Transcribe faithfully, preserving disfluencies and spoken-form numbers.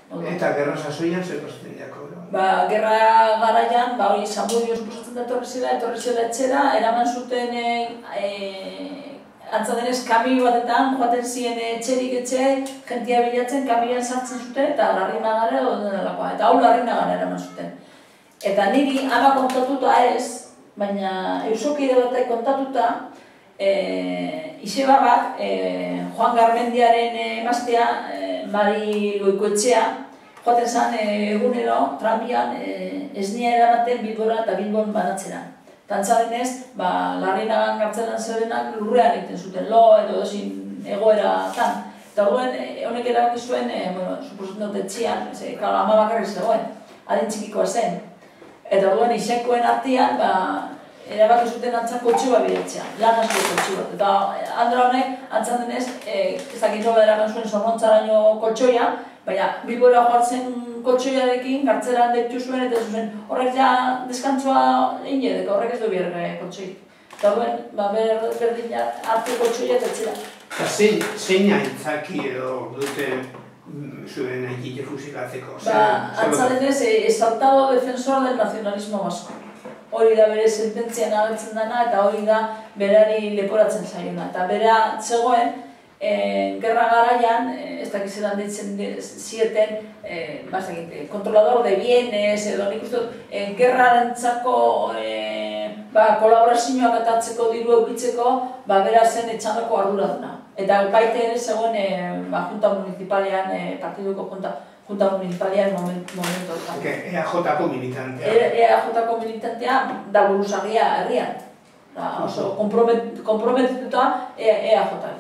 Eta gerra sasoian zer pasatzen jako? Ba, gerra garaian, ba, hori Zamudio suposatzen da etorri zela, etorri zela etxera, eraman zuten antza denez kamio batetan, joaten ziren etxerik etxe, jentia bilatzen, kamioan sartzen zuten, eta Larrinagara edo delakoa, eta hau Larrinagara eraman zuten. Eta niri ama kontatuta ez, baina eusokide batek kontatuta, Izebagak, Juan Garmendiaren emaztea, Mari Goikoetxea, joaten zen egunero, tranbian, ez nia eramaten Bilbora eta Bilbon banatzera. Tantza denez, Larrinagan gartzelan zebenak lurrean egiten zuten, lo edo dozin egoeratan. Eta orduan, honek erabaki zuen, suposatzen dut etxian, ama bakarrik zegoen, adin txikikoa zen. Eta orduan, isekoen artean, erabaki zuten antzan kotxua bilatzea, lan asko kotxu bat. Eta Andra honek, antzan denez, ez dakit nola eraman zuen Zorrontzaraino kotxoia, baina Bilbora joatzen kotxoiarekin, gartzeran deitu zuen, eta zuen horrek ja deskantzua egin edeko, horrek ez du bier kotxoik. Eta duen, berdin hartu kotxoia eta etxera. Eta zein aintzaki edo dute zuen egite fusilatzeko? Antzan denez, exaltado defensor del nacionalismo vasco. Hori da bere sententzian agertzen dena eta hori da berari leporatzen zaiona. Eta bera zegoen, gerra garaian, ez dakizetan ditzen zieten, kontrolador de bienes edo nik uste dut, gerrarentzako kolaborazioak atatzeko diru eukitzeko, bera zen etxandako arduraduna. Eta baita ere zegoen junta municipalean, partiduko junta, Junta municipalian momentu horretan. E A J-ko militantea. E A J-ko militantea da buruzagia herrian. Oso, komprometituta E A J.